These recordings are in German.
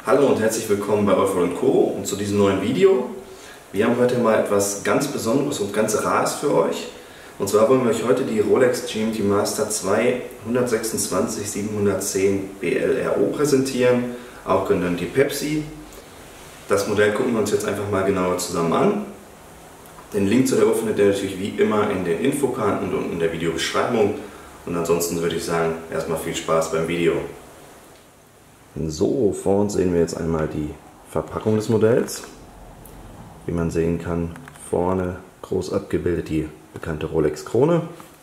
Hallo und herzlich willkommen bei Eufel & Co. und zu diesem neuen Video. Wir haben heute mal etwas ganz Besonderes und ganz Rares für euch. Und zwar wollen wir euch heute die Rolex GMT Master 2 126 710 BLRO präsentieren, auch genannt die Pepsi. Das Modell gucken wir uns jetzt einfach mal genauer zusammen an. Den Link zu der Uhr findet ihr natürlich wie immer in den Infokarten und in der Videobeschreibung. Und ansonsten würde ich sagen, erstmal viel Spaß beim Video. So, vor uns sehen wir jetzt einmal die Verpackung des Modells. Wie man sehen kann, vorne groß abgebildet die bekannte Rolex Krone.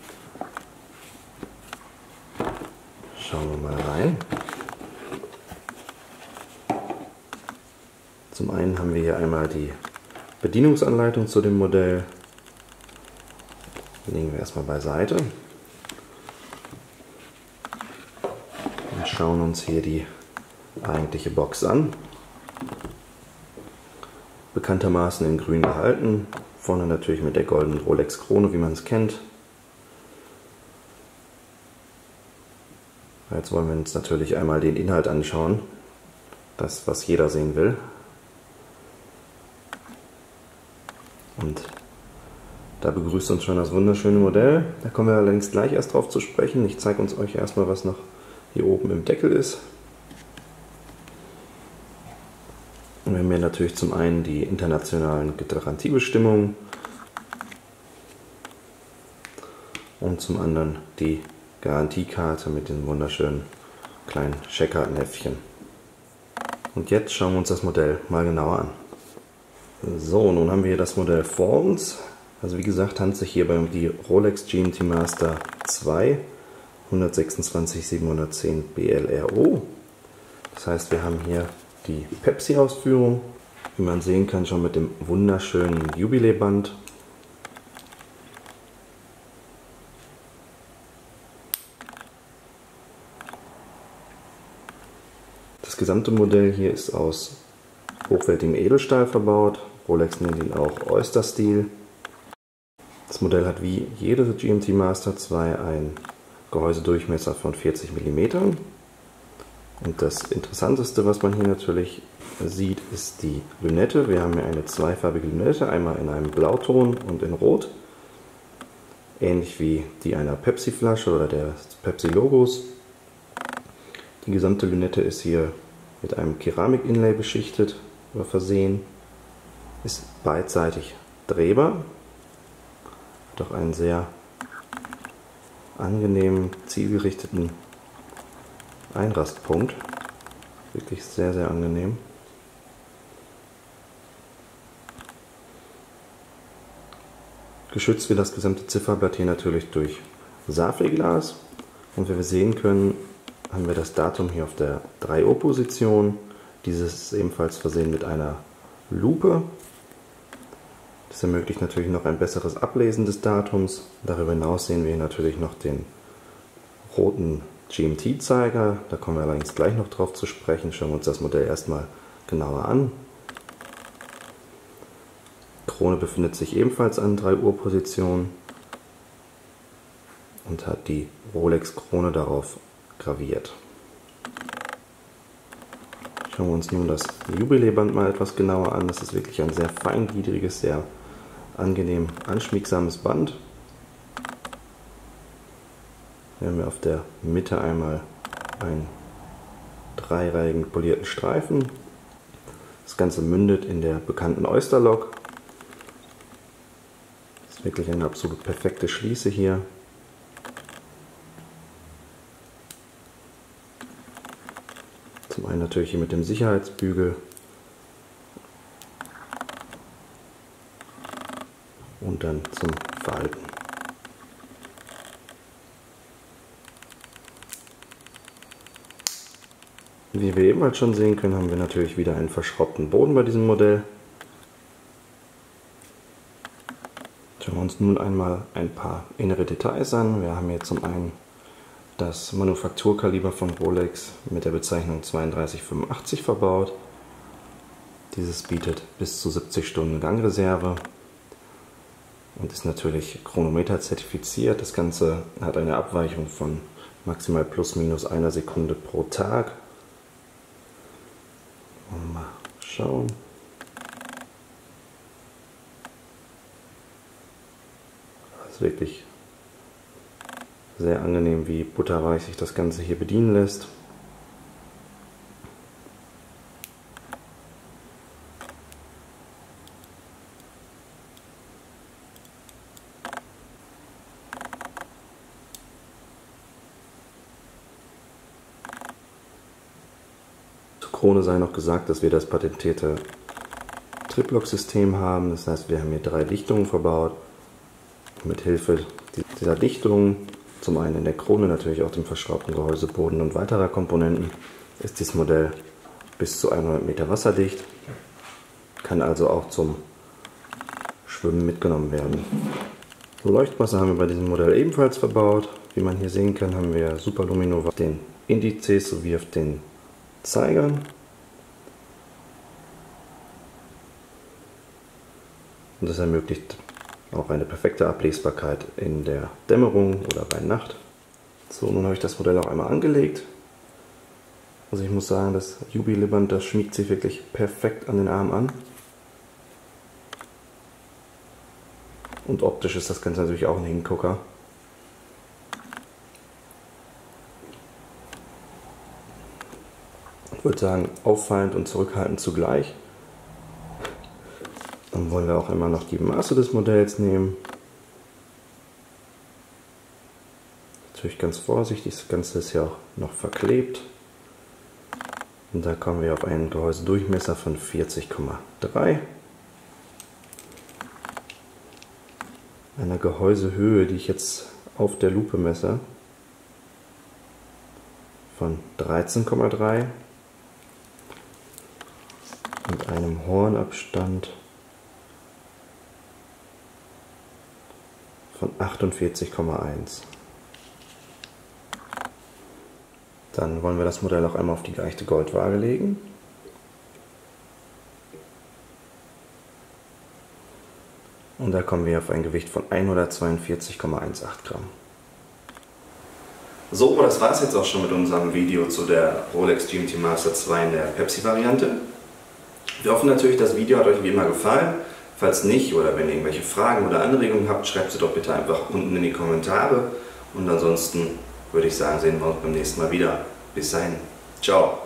Schauen wir mal rein. Zum einen haben wir hier einmal die Bedienungsanleitung zu dem Modell. Die legen wir erstmal beiseite. Und schauen uns hier die eigentliche Box an. Bekanntermaßen in grün gehalten. Vorne natürlich mit der goldenen Rolex Krone, wie man es kennt. Jetzt wollen wir uns natürlich einmal den Inhalt anschauen. Das, was jeder sehen will. Und da begrüßt uns schon das wunderschöne Modell. Da kommen wir allerdings gleich erst drauf zu sprechen. Ich zeige euch erstmal, was noch hier oben im Deckel ist. Und wir haben hier natürlich zum einen die internationalen Garantiebestimmungen und zum anderen die Garantiekarte mit dem wunderschönen kleinen Checkkartenheftchen. Und jetzt schauen wir uns das Modell mal genauer an. So, nun haben wir hier das Modell vor uns. Also wie gesagt, handelt es sich hierbei um die Rolex GMT Master 2 126 710 BLRO. Das heißt, wir haben hier die Pepsi-Ausführung, wie man sehen kann, schon mit dem wunderschönen Jubiläeband. Das gesamte Modell hier ist aus hochwertigem Edelstahl verbaut. Rolex nennt ihn auch Oyster-Stil. Das Modell hat wie jede GMT Master 2 einen Gehäusedurchmesser von 40 mm. Und das Interessanteste, was man hier natürlich sieht, ist die Lünette. Wir haben hier eine zweifarbige Lünette, einmal in einem Blauton und in Rot. Ähnlich wie die einer Pepsi-Flasche oder des Pepsi-Logos. Die gesamte Lünette ist hier mit einem Keramik-Inlay beschichtet oder versehen. Ist beidseitig drehbar. Hat auch einen sehr angenehmen, zielgerichteten Einrastpunkt. Wirklich sehr, sehr angenehm. Geschützt wird das gesamte Zifferblatt hier natürlich durch Safri-Glas. Und wie wir sehen können, haben wir das Datum hier auf der 3 Uhr Position. Dieses ist ebenfalls versehen mit einer Lupe. Das ermöglicht natürlich noch ein besseres Ablesen des Datums. Darüber hinaus sehen wir hier natürlich noch den roten GMT-Zeiger, da kommen wir allerdings gleich noch drauf zu sprechen. Schauen wir uns das Modell erstmal genauer an. Die Krone befindet sich ebenfalls an 3 Uhr Position und hat die Rolex Krone darauf graviert. Schauen wir uns nun das Jubiläeband mal etwas genauer an. Das ist wirklich ein sehr feingliedriges, sehr angenehm anschmiegsames Band. Hier haben wir auf der Mitte einmal einen dreireihigen polierten Streifen. Das Ganze mündet in der bekannten Oyster Lock. Das ist wirklich eine absolut perfekte Schließe hier. Zum einen natürlich hier mit dem Sicherheitsbügel und dann zum Falten. Wie wir ebenfalls schon sehen können, haben wir natürlich wieder einen verschraubten Boden bei diesem Modell. Schauen wir uns nun einmal ein paar innere Details an. Wir haben hier zum einen das Manufakturkaliber von Rolex mit der Bezeichnung 3285 verbaut. Dieses bietet bis zu 70 Stunden Gangreserve und ist natürlich Chronometer zertifiziert. Das Ganze hat eine Abweichung von maximal plus minus einer Sekunde pro Tag. Mal schauen. Das ist wirklich sehr angenehm, wie butterweich sich das Ganze hier bedienen lässt. Zur Krone sei noch gesagt, dass wir das patentierte Triplock-System haben. Das heißt, wir haben hier 3 Dichtungen verbaut. Mit Hilfe dieser Dichtungen, zum einen in der Krone, natürlich auch dem verschraubten Gehäuseboden und weiterer Komponenten, ist dieses Modell bis zu 100 Meter wasserdicht, kann also auch zum Schwimmen mitgenommen werden. Leuchtmasse haben wir bei diesem Modell ebenfalls verbaut. Wie man hier sehen kann, haben wir Superlumino auf den Indizes sowie auf den Zeigern. Und das ermöglicht auch eine perfekte Ablesbarkeit in der Dämmerung oder bei Nacht. So, nun habe ich das Modell auch einmal angelegt. Also ich muss sagen, das Jubiliband, das schmiegt sich wirklich perfekt an den Arm an. Und optisch ist das Ganze natürlich auch ein Hingucker. Ich würde sagen, auffallend und zurückhaltend zugleich. Dann wollen wir auch immer noch die Maße des Modells nehmen. Natürlich ganz vorsichtig, das Ganze ist ja auch noch verklebt. Und da kommen wir auf einen Gehäusedurchmesser von 40,3. Einer Gehäusehöhe, die ich jetzt auf der Lupe messe, von 13,3 und einem Hornabstand von 48,1. Dann wollen wir das Modell auch einmal auf die geeichte Goldwaage legen. Und da kommen wir auf ein Gewicht von 142,18 Gramm. So, das war es jetzt auch schon mit unserem Video zu der Rolex GMT Master 2 in der Pepsi-Variante. Wir hoffen natürlich, das Video hat euch wie immer gefallen. Falls nicht oder wenn ihr irgendwelche Fragen oder Anregungen habt, schreibt sie doch bitte einfach unten in die Kommentare. Und ansonsten würde ich sagen, sehen wir uns beim nächsten Mal wieder. Bis dahin. Ciao.